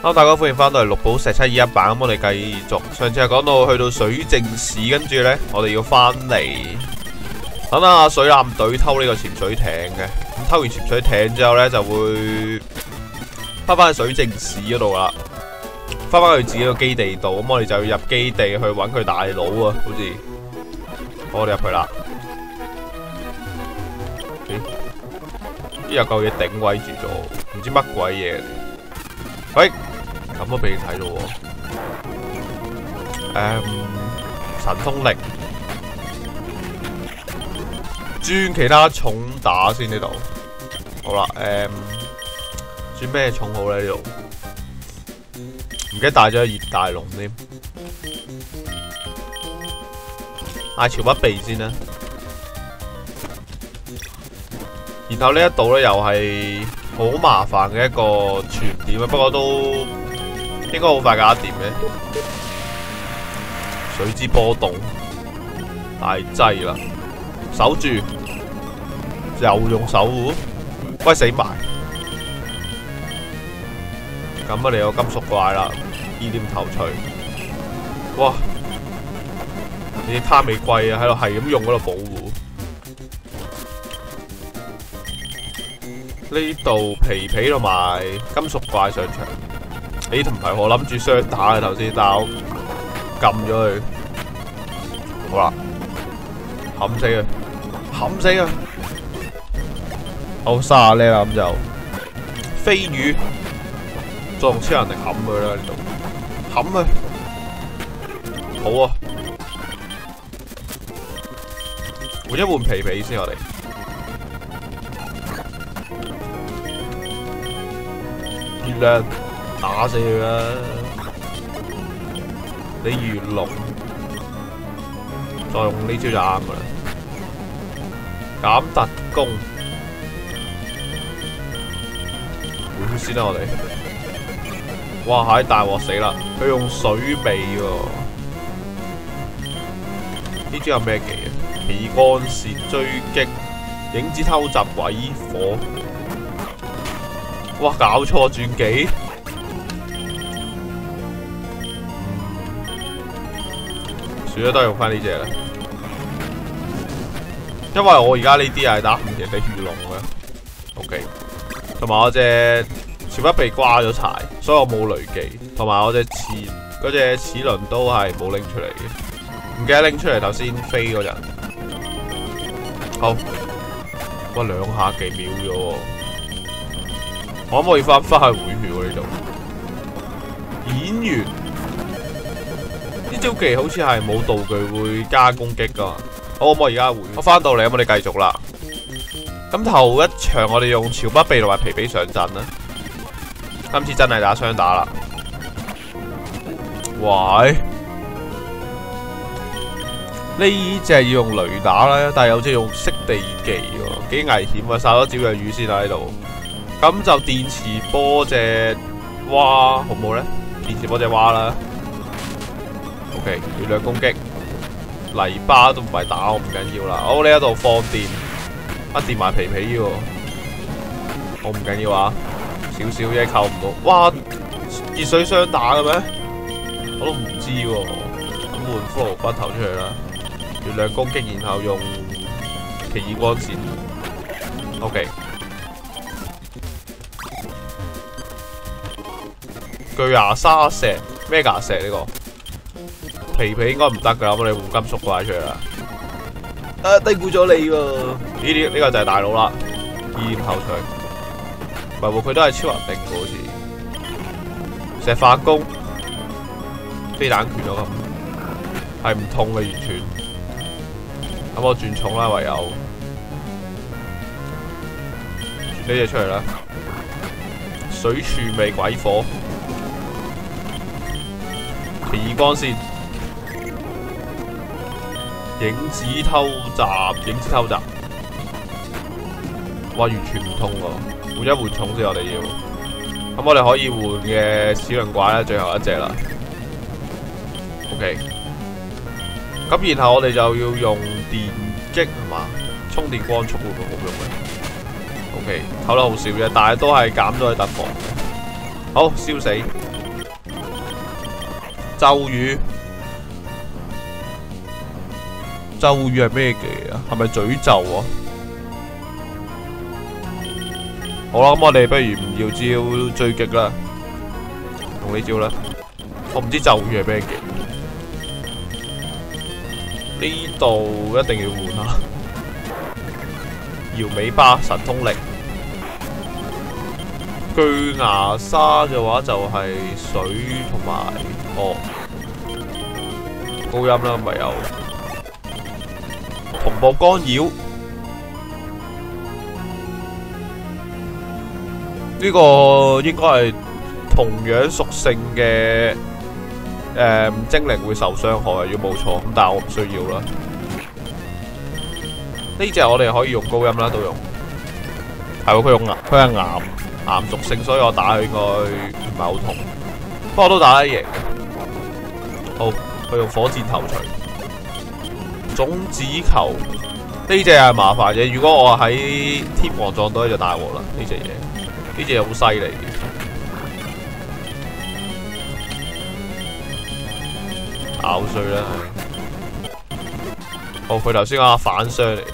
Hello， 大家歡迎翻到嚟綠寶石721版，咁我哋繼續。上次係講到去到水靜市，跟住呢，我哋要翻嚟等下水艦隊偷呢個潛水艇嘅。咁偷完潛水艇之後呢，就會翻去水靜市嗰度啦，翻去自己個基地度。咁我哋就要入基地去揾佢大佬啊，好似我哋入去啦。呢有嚿嘢頂位住咗，唔知乜鬼嘢。喂！咁都俾你睇到喎，神通力轉其他重打先呢度，好啦，轉咩重好咧呢度？唔記得帶咗熱大龍添，嗌朝不避先啦。然後呢一度咧又係好麻煩嘅一個傳點啊，不過都應該好快搞得掂嘅。水之波動大劑啦，守住又用手護，喂死埋！咁啊，你有金屬怪啦，意念頭錘，哇！你啲卡美貴啊，喺度係咁用嗰度保護。呢度皮皮同埋金屬怪上場。呢唔係我諗住雙打嘅頭先，但我撳咗佢。好啦，冚死佢，冚死佢。好30呢啦，咁就飛魚，再用超能力冚佢啦呢度，冚佢。好啊，換一換皮皮先我哋。月亮。打死佢啦！你魚龍再用呢招就啱噶啦，減特攻換先啦我哋。哇！喺大鑊死啦！佢用水尾喎，呢招有咩技啊？皮幹線追擊、影子偷襲、鬼火。哇！搞錯轉技。算啦，都係用翻呢隻啦，因為我而家呢啲係打唔贏地魚龍嘅 ，OK， 同埋我隻全部被瓜咗柴，所以我冇雷技，同埋我隻嗰隻齒輪都係冇拎出嚟嘅，唔記得拎出嚟頭先飛嗰陣。好，哇2下技秒咗喎，我可唔可以翻去回血喎呢度？演員。呢招技好似係冇道具會加攻擊噶，好，我而家回，我翻到嚟，咁我哋繼續啦。咁頭一場我哋用潮不避同埋皮皮上陣啦，今次真係打雙打啦。喂，呢隻要用雷打啦，但係有隻用識地技喎，幾危險啊！殺咗照日魚先喺度，咁就電磁波隻蛙好唔好咧？電磁波隻蛙啦。OK， 月亮攻擊，泥巴都唔係打我唔緊要啦。好，呢一度放電，電埋皮皮喎，我唔緊要啊，少少嘢扣唔到。哇，熱水雙打嘅咩？我都唔知喎。咁換骷髏骨頭出嚟啦，月亮攻擊，然後用奇異光線。OK， 巨牙沙石咩牙石呢個？皮皮應該唔得噶啦，我哋換金屬怪出嚟啦。低估咗你喎，呢個就係大佬啦，意念頭錘。唔係喎，佢都係超能力喎，好似石化弓、飛彈拳咯咁，係唔痛嘅完全。咁我轉重啦，唯有轉呢隻出嚟啦。水柱尾鬼火，奇異光線。影子偷襲，影子偷襲，哇！完全唔通喎，換一換重先我哋要。咁我哋可以換嘅齒輪怪咧，最後一隻啦。OK， 咁然後我哋就要用電擊係嘛？充電光束會唔會好用咧？OK， 偷得好少啫，但係都係減咗佢突防嘅。 好，燒死。咒語，咒語係咩嘅啊？係咪詛咒啊？好啦，咁我哋不如唔要招追擊啦，用呢招啦。我唔知咒語係咩嘅，呢度一定要換下。搖尾巴神通力，巨牙沙嘅話就係水同埋高音啦，咪有同步干擾。呢個應該係同樣屬性嘅精靈會受傷害，如果冇錯。咁但係我唔需要啦。呢隻我哋可以用高音啦，都用。係喎，佢係岩屬性，所以我打佢應該唔係好痛。不過都打得贏。好，佢用火箭頭錘。種子球呢隻係麻煩嘅，如果我喺天王撞到就大鑊啦。呢隻嘢。呢隻好犀利，咬碎啦！哦，佢頭先講反傷嚟嘅，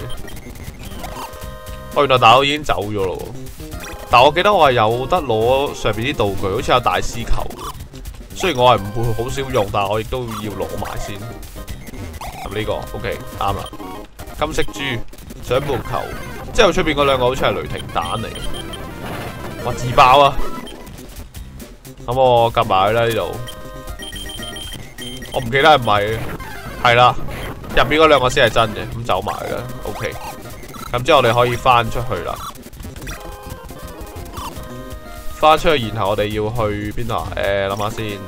原來大佬已經走咗咯。但我記得我係有得攞上邊啲道具，好似有大師球。雖然我係唔會好少用，但係我亦都要攞埋先。咁呢個 OK 啱啦。金色豬、掌門球，之後出邊嗰兩個好似係雷霆蛋嚟。哇！自爆啊！咁我夾埋佢啦呢度。我唔記得係咪？係啦，入面嗰兩個先係真嘅。咁走埋啦。OK。咁之後我哋可以翻出去啦。翻出去，然後我哋要去邊度啊？諗下先。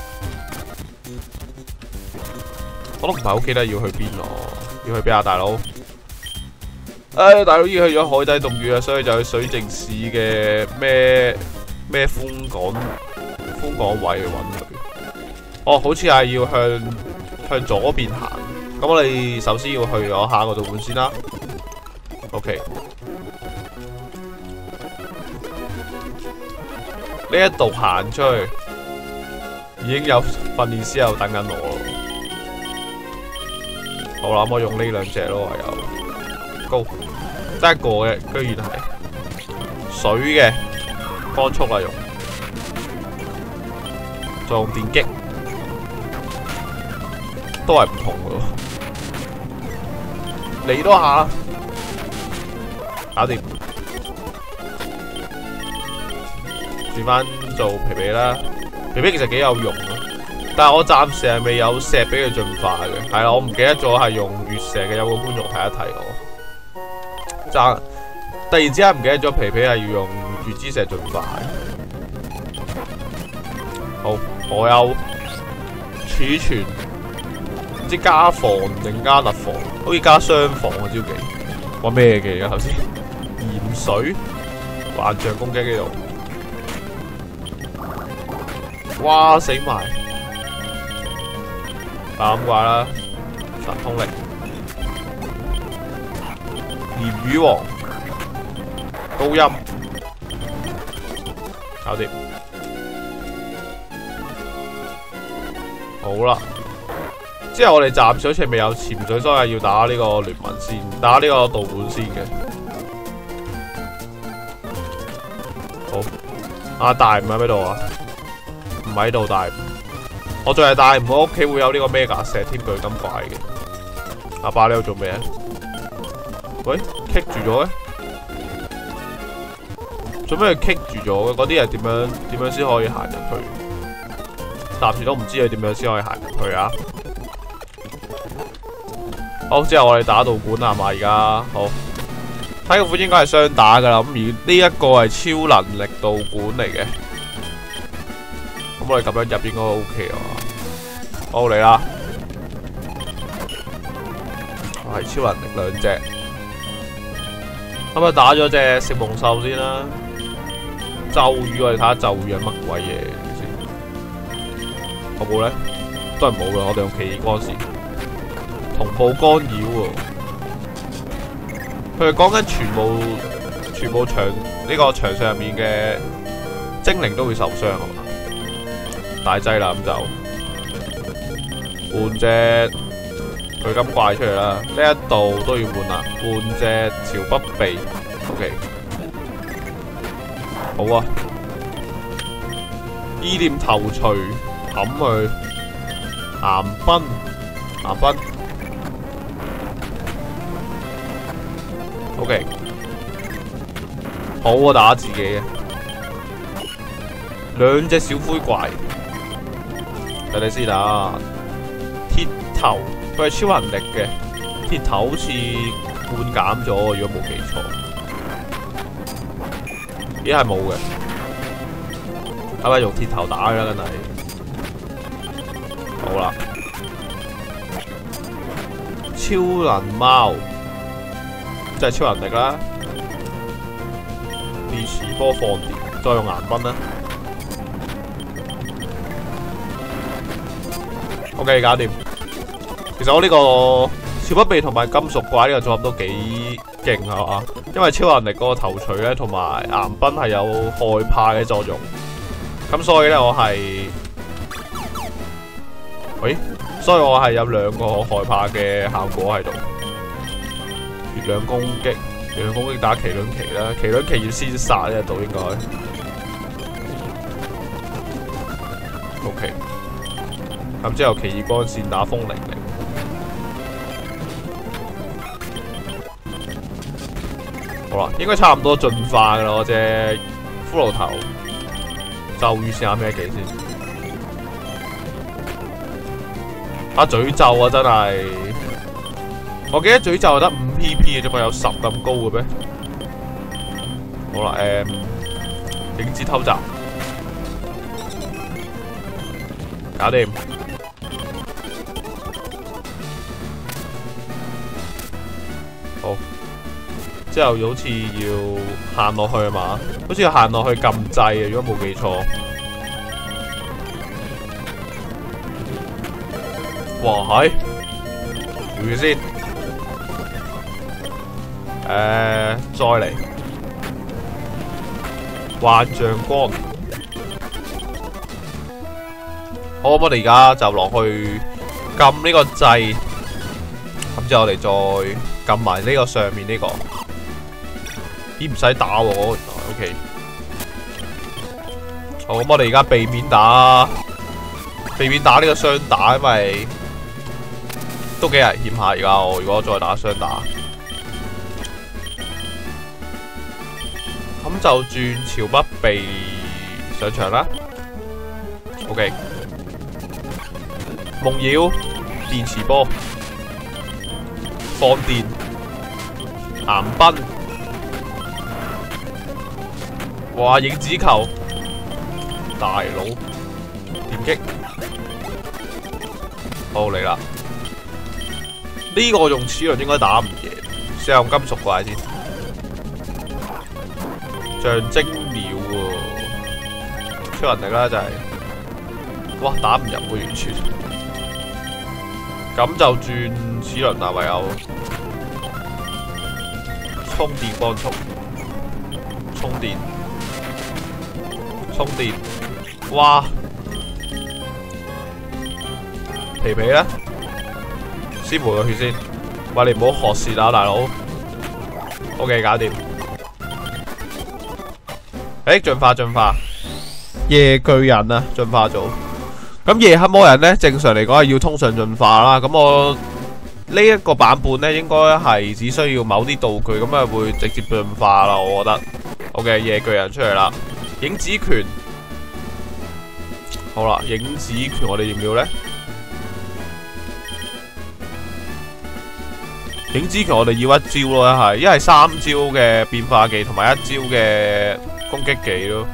我都唔係好記得要去邊咯。要去邊啊，大佬？大佬已經去咗海底洞穴啊，所以就去水靜市嘅咩寬港位去揾佢。哦，好似係要向左邊行。咁我哋首先要去我下個道館先啦。OK。呢一度行出去，已經有訓練師喺度等緊我咯。好啦，咁我用呢兩隻咯，唯有高。得一個嘅，居然係水嘅光速啊！用再用電擊，都係唔同嘅喎。嚟多下，搞掂。轉翻做皮皮啦，皮皮其實幾有用啊，但係我暫時係未有石俾佢進化嘅。係啦，我唔記得咗係用月石嘅，有個觀眾提一提我。突然之間唔記得咗皮皮係要用月之石進化。好，我有儲存，唔知加防定加特防，好似加雙防嘅招技。話咩嘅而家頭先？鹽水幻象攻擊呢度，哇死埋！咁怪啦，神通力。鹽魚王高音搞掂，好啦。之後我哋暫時好似未有潛水，所以要打呢個聯盟先，打呢個道館先嘅。好，阿大唔喺邊度啊？唔喺度，大。我仲係大唔好屋企會有呢個 Mega 石天巨金怪嘅。阿爸你喺度做咩啊？喂，棘住咗嘅，做咩棘住咗嘅？嗰啲係點樣先可以行入去？暫時都唔知佢點樣先可以行入去啊！好，之後我哋打道館啊嘛，而家好睇個款應該係雙打噶啦。咁而呢一個係超能力道館嚟嘅，咁我哋咁樣入應該 OK 啊。好嚟啦，我係超能力兩隻。咁啊，打咗隻食夢獸先啦。咒語我哋睇下咒語係乜鬼嘢先。好冇咧？都係冇啦。我哋用奇異光線同步干擾喎。佢係講緊全部牆呢個牆上入面嘅精靈都會受傷係嘛？大劑啦，咁就換隻巨金怪出嚟啦。呢一度都要換啦，換隻朝北鼻。OK， 好啊。意念頭錘冚去岩濱，岩濱。OK， 好啊，打自己嘅兩隻小灰怪。睇睇先啦，鐵頭佢係超能力嘅，鐵頭好似半減咗，如果冇記錯。咦，係冇嘅，係咪用鐵頭打嘅啦？真係好啦，超能貓即係超能力啦，電磁波放電，再用岩濱啦。OK， 搞掂。其實我呢個朝北鼻同埋金屬怪呢個組合都幾勁係嘛，因為超能力嗰個頭錘咧同埋岩濱係有害怕嘅作用，咁所以咧我係，所以我係有兩個害怕嘅效果喺度。月亮攻擊，月亮攻擊打麒麟旗啦，麒麟旗要先殺呢度應該。OK。咁之後奇異光線打風鈴鈴，好啦，應該差唔多進化噶啦，我隻骷髏頭咒語試下咩技先？詛咒啊，真係，我記得詛咒得5 PP 嘅啫嘛，有10咁高嘅咩？好啦，影子偷襲，搞掂。之後好似要行落去啊嘛，好似要行落去撳掣啊，如果冇記錯。哇係，回住先。再嚟幻象光。好，我哋而家就落去撳呢個掣，咁之後我哋再撳埋呢個上面呢個。咦，唔使打喎，原來 OK。好，咁我哋而家避免打呢個雙打，因為都幾危險下。而家我如果再打雙打，咁就轉朝北鼻上場啦。OK， 夢擾電磁波放電岩濱。哇！影子球，大佬電擊，好嚟啦！呢個用齒輪應該打唔贏，試下用金屬怪先。象徵鳥喎，超能力啦就係，哇打唔入喎完全，咁就轉齒輪啦，唯有充電光速，充電。充電，哇！皮皮咧，先回個血先。喂，你唔好學舌啊，大佬。OK， 搞掂。進化，夜巨人啊，進化咗。咁夜黑魔人咧，正常嚟講係要通常進化啦。咁我呢一個版本咧，應該係只需要某啲道具，咁啊會直接進化啦。我覺得。OK， 夜巨人出嚟啦。影子拳，好啦，影子拳我哋要唔要咧？影子拳我哋要一招咯，一係3招嘅變化技同埋1招嘅攻擊技咯。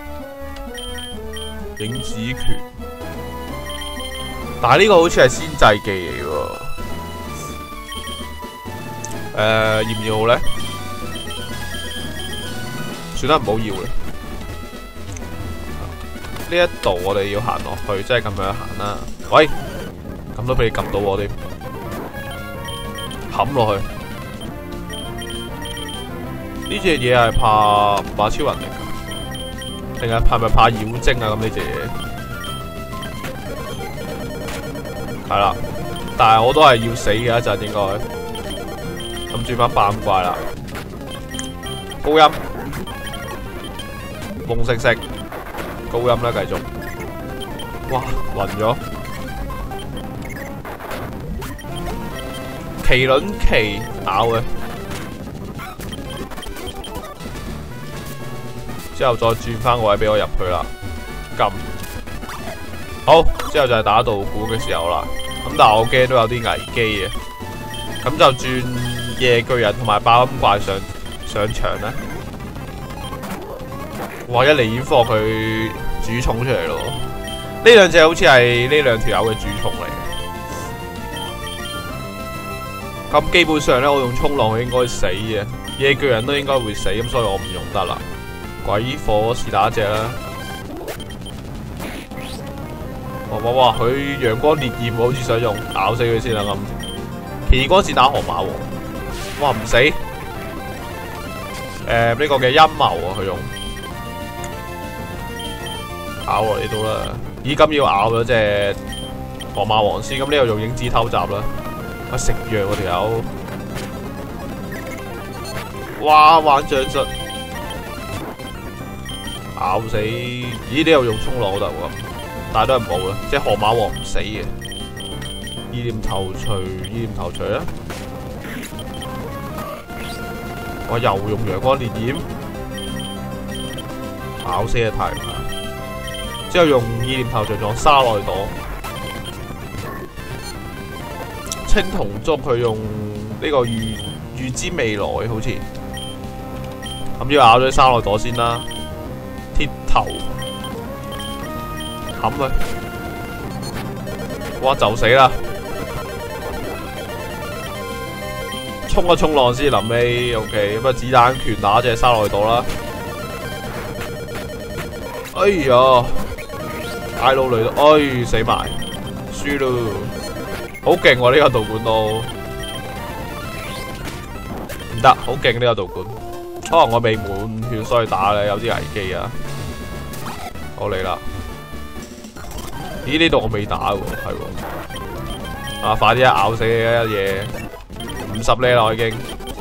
影子拳，但係呢個好似係先制技嚟喎。要唔要好咧？算啦，唔好要啦。呢一度我哋要行落去，即係咁樣行啦。喂，咁都俾你撳到我哋，冚落去。呢隻嘢係怕超能力㗎。 定係咪怕妖精啊？咁呢隻嘢係啦，但係我都係要死嘅一陣應該。咁轉翻爆怪啦，高音，懵色色，高音啦繼續。哇，暈咗！麒麟旗咬嘅。之後再轉翻個位俾我入去啦，撳好之後就係打道館嘅時候啦。咁但係我驚都有啲危機嘅，咁就轉夜巨人同埋爆音怪上場咧。哇！一嚟已經放佢主寵出嚟咯，呢兩隻好似係呢兩條友嘅主寵嚟嘅。咁基本上咧，我用衝浪佢應該死嘅，夜巨人都應該會死，咁所以我唔用得啦。鬼火是打隻啦！哇！佢陽光烈焰，好似想用咬死佢先啦咁。奇異光線打河馬王，哇唔死！呢個嘅陰謀啊，佢用咬落嚟到啦。咦，咁要咬咗隻河馬王先，咁呢度用影子偷襲啦。啊食藥嗰條友，哇玩掌術！咬死！咦，呢度用衝浪都得喎，但係都係冇啦，即係河馬王唔死嘅。意念頭錘，意念頭錘啊！我又用陽光烈焰，咬死嘅太陽啊！之後用意念頭錘撞沙內朵，青銅燭佢用呢個預知未來好似，咁要咬咗沙內朵先啦。鐵頭冚佢，哇就死啦！衝一衝浪先，臨尾 OK， 咁啊子彈拳打隻沙內朵啦。哎呀，大佬嚟到，哎死埋，輸咯！好勁喎呢個道館都，唔得，好勁呢個道館。可能我未滿血，所以打咧有啲危機啊！我嚟啦！咦，呢度我未打喎，係喎。啊，快啲啊，咬死你一嘢！50呢啦，已經。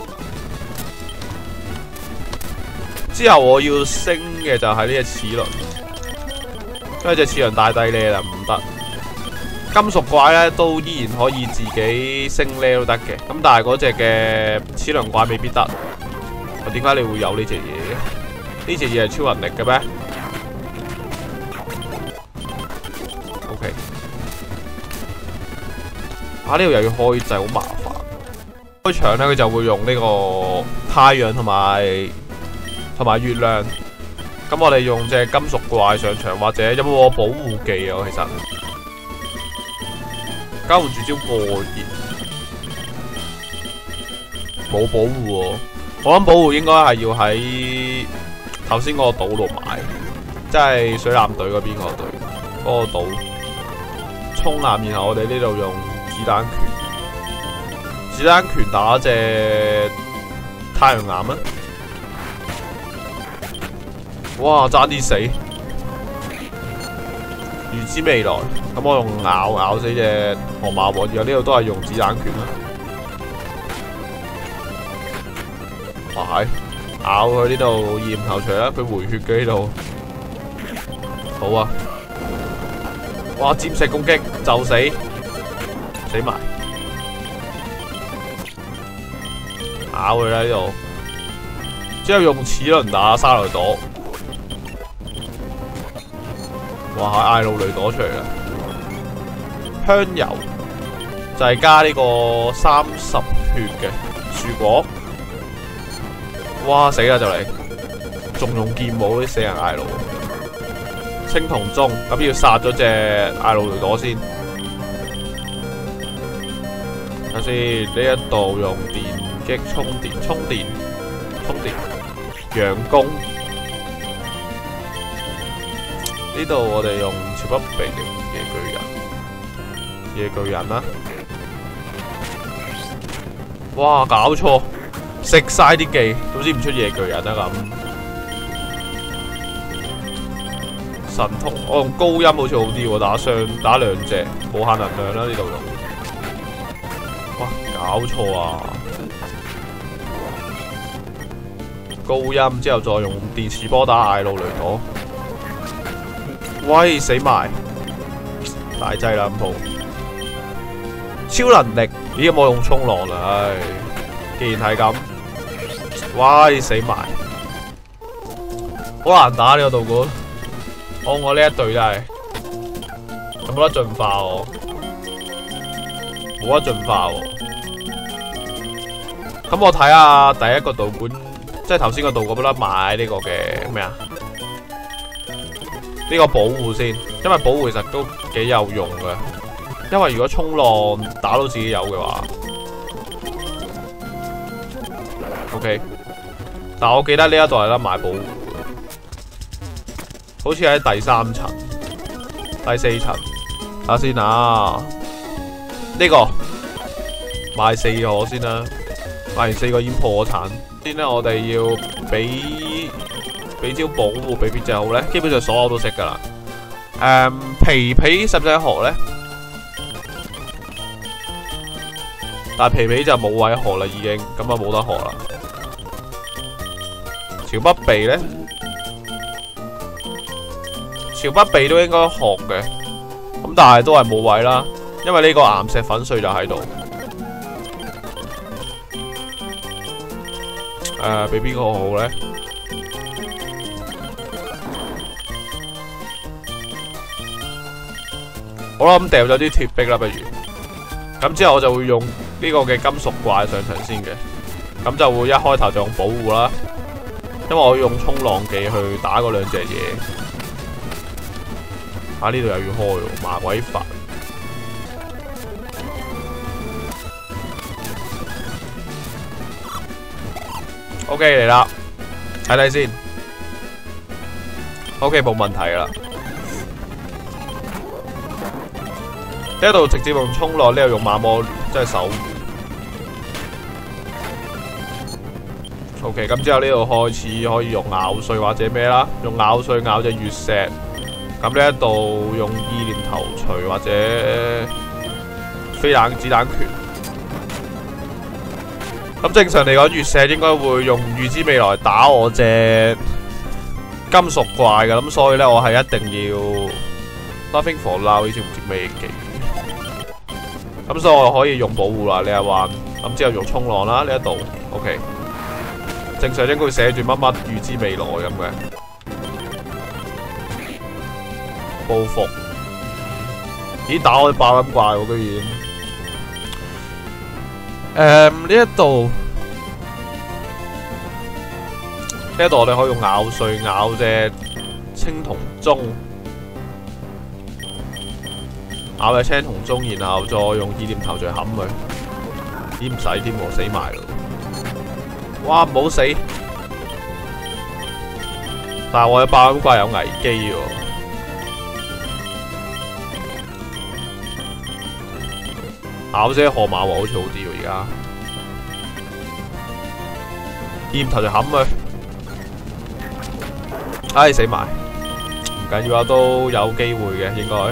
之後我要升嘅就係呢隻齒輪，因為隻齒輪太低呢啦，唔得。金屬怪咧都依然可以自己升呢都得嘅，咁但係嗰隻嘅齒輪怪未必得。點解你會有呢隻嘢嘅？呢隻嘢係超能力嘅咩 ？OK， 啊呢度又要開掣，好麻煩。開場咧，佢就會用呢個太陽同埋月亮。咁我哋用隻金屬怪上場，或者有冇保護技啊？其實交換絕招過熱，冇保護喎。我諗保護應該係要喺頭先嗰個島度買，即係水艦隊嗰邊個隊嗰個島衝艦，然後我哋呢度用子彈拳打隻太陽岩啊！哇，差啲死！預知未來，咁我用咬死隻河馬王，然後呢度都係用子彈拳啦。哇！咬佢呢度焰頭錘啦，佢回血嘅呢度。好啊！哇！尖石攻擊就死埋，咬佢啦呢度。之後用齒輪打沙雷朵。哇！嗌路雷朵出嚟啦！香油就係加呢個30血嘅樹果。哇！死啦就嚟，仲用劍舞啲死人嗌路。青銅鐘咁要殺咗隻嗌路雷朵先。睇先呢一度用電擊充電，佯攻。呢度我哋用超不備嘅夜巨人啦。哇！搞錯，食晒啲技，總之唔出夜巨人啦咁。 神通，我用高音好似好啲喎，打兩隻，無限能量啦呢度用。哇，搞錯啊！高音之後再用電磁波打艾露雷朵。喂，死埋！大劑啦咁好。超能力，咦有冇用衝浪啦？唉，既然係咁，喂死埋！好難打呢個道館。我呢一隊真係有冇得進化喎？冇得進化喎。咁我睇下第一個道館，即係頭先個道館，得買呢個嘅咩啊？呢個保護先，因為保護其實都幾有用嘅。因為如果衝浪打到自己有嘅話 ，OK。但我記得呢一度係得買保護。好似喺第3層、第4層，睇下先啊！呢個買4個先啦，買完4個已經破咗產。先咧，我哋要俾招保護俾邊隻好咧？基本上所有都識噶啦。皮皮使唔使學咧？但係皮皮就冇位學啦，已經咁啊冇得學啦。朝北鼻咧？朝北鼻都應該學嘅，咁但係都係冇位啦，因為呢個岩石粉碎就喺度。俾邊個好咧？好啦，咁掉咗啲鐵壁啦，不如。咁之後我就會用呢個嘅金屬怪上場先嘅，咁就會一開頭就用保護啦，因為我要用衝浪技去打嗰兩隻嘢。啊！呢度又要開喎，麻鬼煩。OK 嚟啦，睇睇先。OK 冇問題噶啦。呢度直接用衝浪，呢度用馬魔聯，即係守護。OK， 咁之後呢度開始可以用咬碎或者咩啦，用咬碎咬隻月石。咁呢一度用意念頭錘或者飛冷子彈拳。咁正常嚟講，月石應該會用預知未來打我隻金屬怪嘅，咁所以咧我係一定要 Nothing for now 呢招唔知咩技。咁所以我可以用保護啦呢一彎，咁之後用衝浪啦呢一度 ，OK。正常應該會寫住乜乜預知未來咁嘅。報復，咦打我啲爆音怪喎，居然。呢一度我哋可以用咬碎咬隻青銅鐘，咬隻青銅鐘，然後再用意念頭錘冚佢。咦唔使添喎，死埋咯！哇唔好死！但係我嘅爆音怪有危機喎。咬啫河馬王好似好啲喎，而家劍頭就冚佢，唉死埋，唔緊要啊，都有機會嘅應該。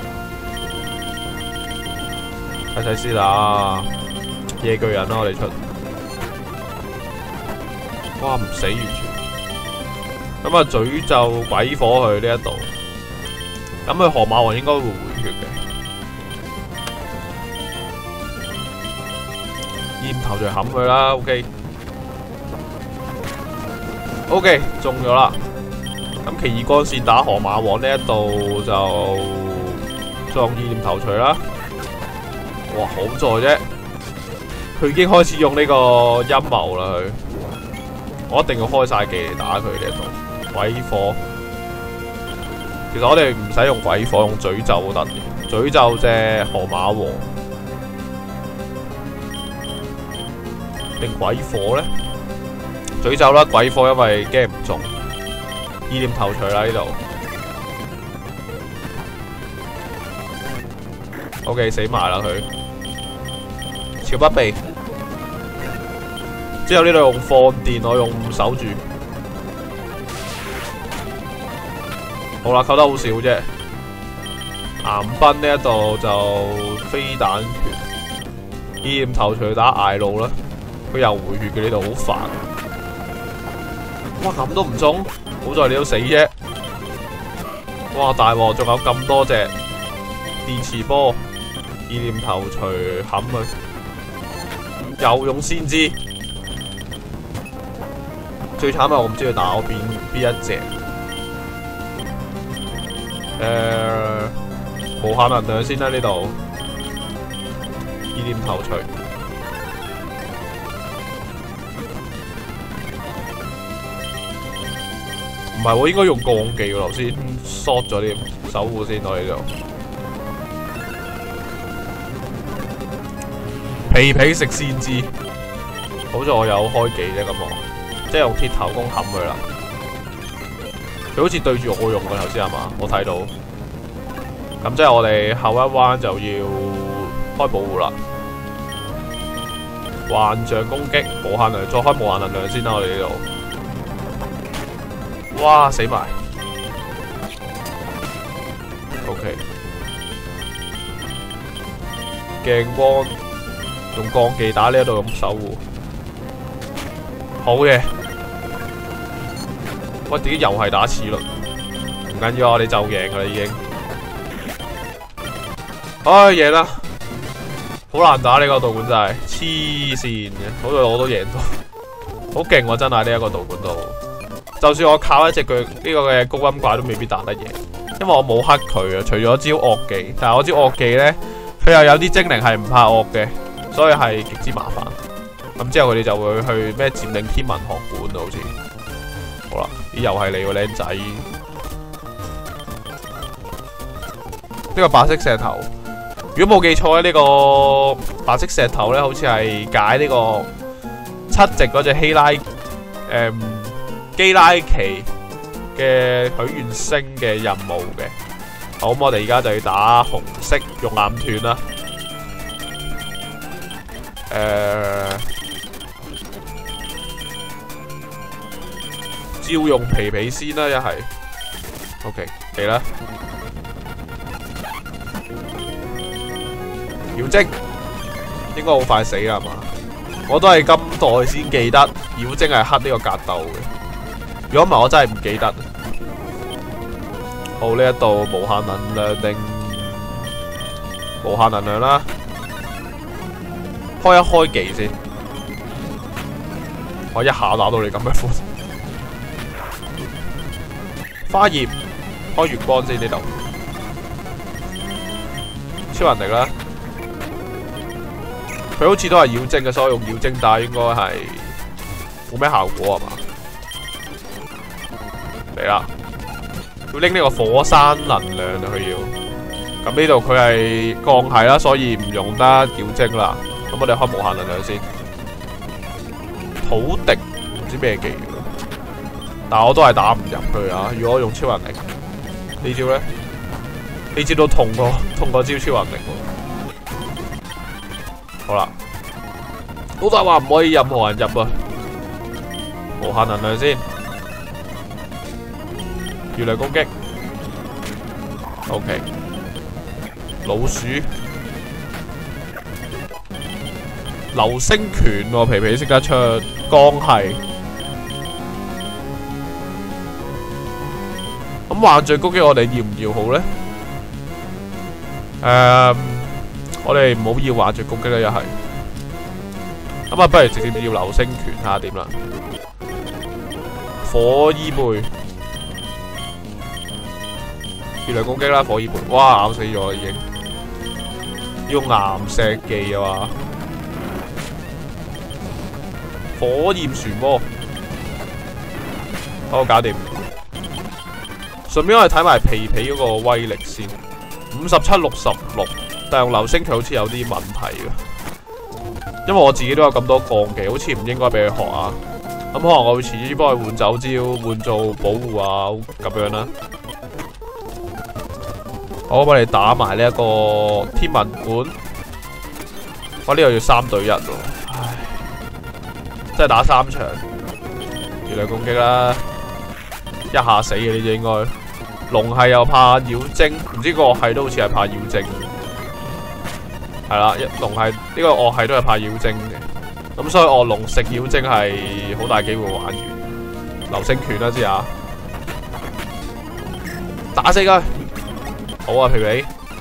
睇睇先啦，夜巨人啦，我哋出，哇唔死完全，咁啊詛咒鬼火去呢一度，咁佢河馬王應該會回血嘅。劍頭就冚佢啦 ，OK， 中咗啦。咁奇異光線打河馬王呢一度就撞意念頭錘啦。哇，好在啫，佢已經開始用呢個陰謀啦。佢，我一定要開晒技嚟打佢呢一度。鬼火，其實我哋唔使用鬼火，用詛咒都得。詛咒隻河馬王。定鬼火咧？詛咒啦，鬼火因為驚唔中，意念頭錘啦呢度。OK 死埋啦佢，朝北鼻。之後呢度用放電，我用守住。 好啦，扣得好少啫。岩濱呢一度就飛彈拳，意念頭錘打艾路啦。佢又回血嘅呢度好煩。哇，咁都唔中，好在你都死啫。哇，大鑊，仲有咁多隻電磁波，意念頭錘冚佢，又用先知。最慘係我唔知佢打我邊一隻。無限能量先啦呢度，意念頭錘。唔係喎，應該用鋼技喎，頭先 short 咗啲守護先我哋度。皮皮食先知，好在我有開技啫咁我，即係用鐵頭功冚佢啦。佢好似對住我用嘅頭先係嘛？我睇到。咁即係我哋後一彎就要開保護啦。幻象攻擊，無限能量，再開無限能量先啦，我哋呢度。哇！死埋。OK。鏡光用鋼技打呢一度咁守護，好嘅。喂，點解又係打齒輪？唔緊要，我哋就贏噶啦已經。唉，贏啦！好難打呢個道館真係黐線嘅，好在我都贏到，好勁喎！真係呢一個道館度。就算我靠一隻腳呢個嘅高音怪都未必打得贏，因為我冇黑佢啊，除咗招惡技，但係我招惡技呢，佢又有啲精靈係唔怕惡嘅，所以係極之麻煩。咁之後佢哋就會去咩佔領天文學館啊，好似。好啦，又係你個靚仔。呢個白色石頭，如果冇記錯咧，呢個白色石頭呢，好似係解呢個7席嗰隻基拉奇嘅許願星嘅任務嘅。好，咁我哋而家就要打紅色用岩斷啦。照用皮皮先啦，一係 OK 嚟啦。妖精應該好快死啦，係嘛？我都係今代先記得妖精係黑呢個格鬥嘅。如果唔係，我真係唔記得。好，呢一度無限能量定無限能量啦，開一開技先。我一下打到你咁嘅款。花葉開月光先呢度，超能力啦。佢好似都係妖精嘅，所以用妖精打應該係冇咩效果係嘛？嚟啦！要拎呢個火山能量啊，佢要。咁呢度佢係鋼系啦，所以唔用得妖精啦。咁我哋開無限能量先。土敵唔知咩技，但我都係打唔入佢啊！如果我用超能力，呢招咧，呢招都痛過招超能力喎。好啦，老大話唔可以任何人入啊！無限能量先。月亮攻擊 ，OK。老鼠，流星拳喎，皮皮識得出光系。咁幻象攻擊我哋要唔要好咧？我哋唔好要幻象攻擊啦，又係。咁啊，不如直接要流星拳睇下點啦。火衣背。月亮攻擊啦，火衣背，哇咬死咗已經，要用岩石技啊嘛，火焰漩渦，好搞掂。順便我哋睇埋皮皮嗰個威力先，57-66，但係用流星佢好似有啲問題嘅，因為我自己都有咁多鋼技，好似唔應該俾佢學啊。咁可能我會遲啲幫佢換走招，換做保護啊咁樣啦。好，我哋打埋呢一個天文館。我呢度要3對1喎，唉，真係打3場。月亮攻擊啦，一下死嘅呢隻應該。 龍係又怕妖精，唔知個樂系都好似係怕妖精。係啦，龍係呢個樂系都係怕妖精嘅，咁所以惡龍食妖精係好大機會玩完。流星拳啦，知下，打死佢！好啊，皮皮。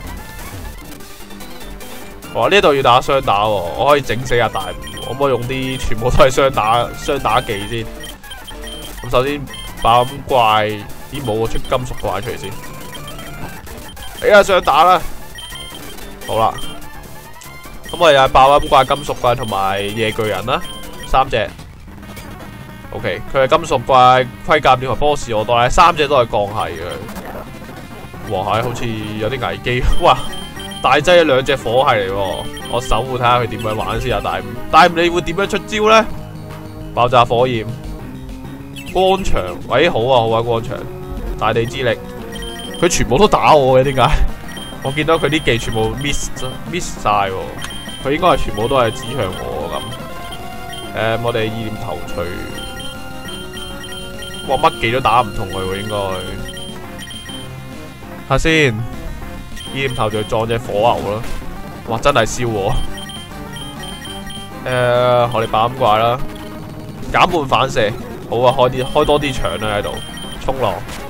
哇！呢度要打雙打喎，我可以整死阿大吳，可唔可以用啲全部都係雙打技先？咁首先爆咁怪，咦冇喎，出金屬怪出嚟先。哎呀，雙打啦！好啦，咁我哋又爆咁怪、金屬怪同埋夜巨人啦，3隻。OK， 佢係金屬怪、盔甲鳥同 boss 我當係3隻都係鋼系嘅。哇，好似有啲危機。哇！大劑2隻火系嚟喎，我守護睇下佢點樣玩先啊！大吳你會點樣出招呢？爆炸火焰、光場，喂好啊好啊光場，大地之力，佢全部都打我嘅，點解？我見到佢啲技全部 miss 晒喎，佢應該係全部都係指向我咁。我哋意念頭錘，哇乜技都打唔同佢喎，應該。睇下先。意念頭就撞隻火牛啦，哇真係燒我！我哋爆咁怪啦，減半反射，好啊，開多啲場啦喺度，衝浪，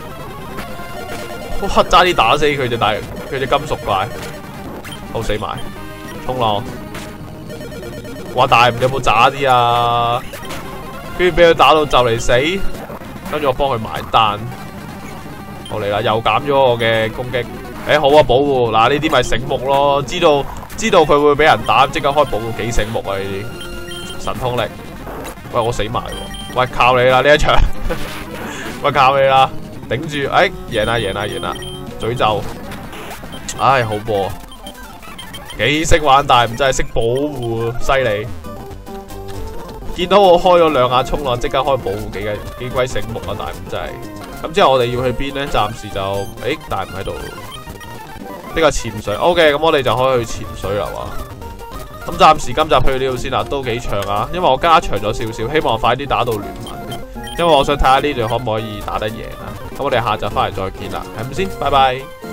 哇差啲打死佢隻金屬怪，好死埋，衝浪，哇大吳有冇渣啲啊？居然俾佢打到就嚟死，跟住我幫佢埋單，好嚟啦，又減咗我嘅攻擊。好啊，保護嗱呢啲咪醒目咯，知道佢會俾人打，即刻開保護幾醒目啊！呢啲神通力，喂我死埋喎，喂靠你啦呢一場，喂靠你啦，頂住，贏啦，詛咒，唉好波，幾識玩大唔真係識保護，犀利！見到我開咗2下衝浪，即刻開保護，幾鬼醒目啊！大吳真係，咁之後我哋要去邊呢？暫時就大吳喺度。呢個潛水 ，OK， 咁我哋就可以去潛水啦哇！咁暫時今集去呢度先啦，都幾長啊，因為我加長咗少少，希望快啲打到聯盟，因為我想睇下呢隊可唔可以打得贏啊！咁我哋下集翻嚟再見啦，係咪先？拜拜。